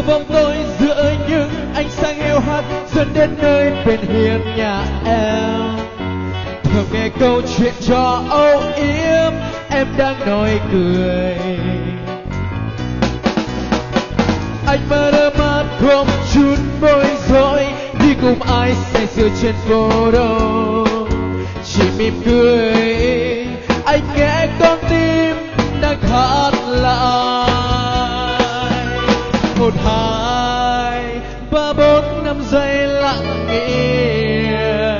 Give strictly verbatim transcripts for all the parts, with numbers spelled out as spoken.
giữa bóng tối, giữa những ánh sáng hiu hắt, dẫn đến nơi bên hiên nhà em. Thường nghe câu chuyện cho âu yếm, em đang nói cười. Anh mơ đôi mắt không chút bối rối, đi cùng ai say sưa trên phố đâu. Chỉ mỉm cười, anh nghe con tim đang hát lại. Một hai ba bốn năm giây lặng im,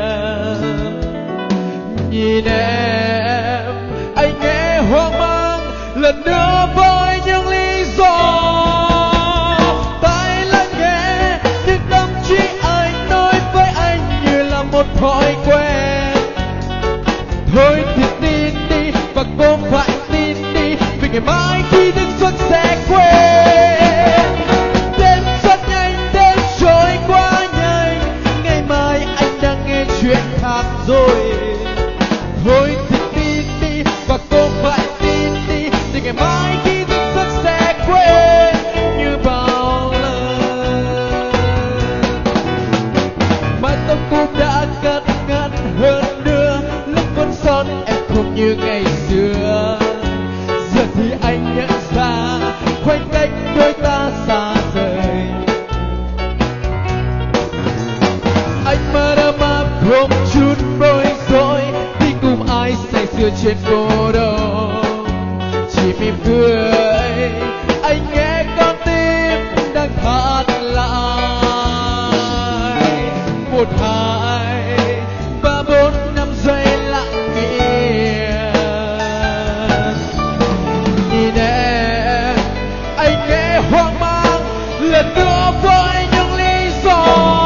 nhìn em, anh nghe hoang mang lần nữa với những lý do. Tai lắng nghe những tâm trí anh nói với anh như là một thói quen. Thôi thì tin đi và cô phải tin đi, vì ngày mai khi thức giấc sẽ quên. Đêm rất nhanh, đêm trôi qua nhanh, ngày mai anh đang nghe chuyện khác rồi. Thôi thì tin đi và cô phải tin đi, thì ngày mai khi thức giấc sẽ quên như bao lần. Mái tóc cũng đã cất ngắn hơn nữa, lúc vẫn son em không như ngày xưa. Giờ thì anh nhận ra khoảnh cách đôi ta xa rời. Anh mơ đôi mắt không chút bối rối, đi cùng ai say sưa trên phố đâu. Chỉ mỉm cười, anh nghe con tim đang hát lại. Một hai ba bốn năm giây lặng im, nhìn em, anh nghe hoang mang lần nữa với những lý do.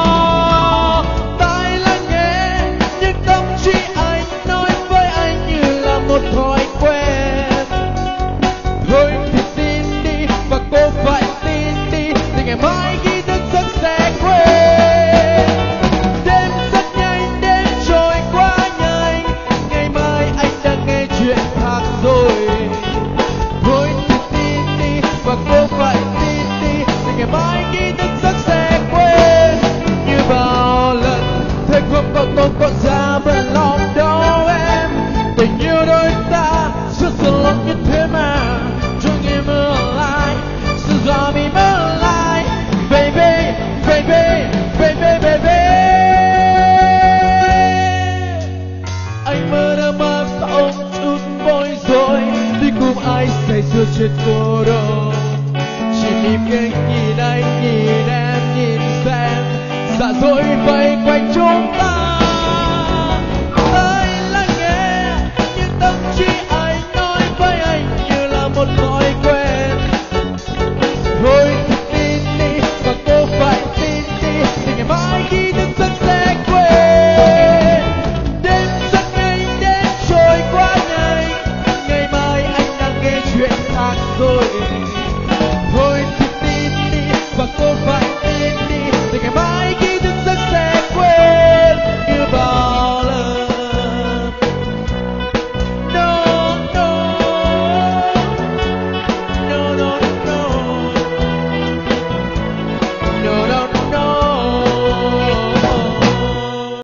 Tai lắng nghe những tâm trí anh nói với anh như là một thói quen. Thôi thì tin đi và cô phải tin đi, thì ngày mai khi thức giấc sẽ quên. Đêm rất nhanh, đêm trôi qua nhanh, ngày mai anh đang nghe chuyện khác rồi. Thôi thì tin đi và cô phải tin đi, thì ngày mai khi thức giấc sẽ quên như bao lần. Thế không có tôi có ra bên lòng đâu em, tình yêu đôi ta rất sự lòng như thế mà. Cho nghe mơ lại, sự gió bị mơ lại, baby, baby, baby, baby. Anh mơ đôi mắt không chút bối rối, đi cùng ai say sưa trên phố đâu. Chỉ mỉm cười nhìn anh, nhìn em, nhìn xem dạ dối vây quanh chúng ta. Tai lắng nghe những tâm trí anh nói với anh như là một thói quen. Thôi thì tin đi và cô phải tin đi, thì ngày mai khi thức giấc sẽ quên. Đêm rất nhanh, đêm trôi qua nhanh, ngày mai anh đang nghe chuyện khác rồi.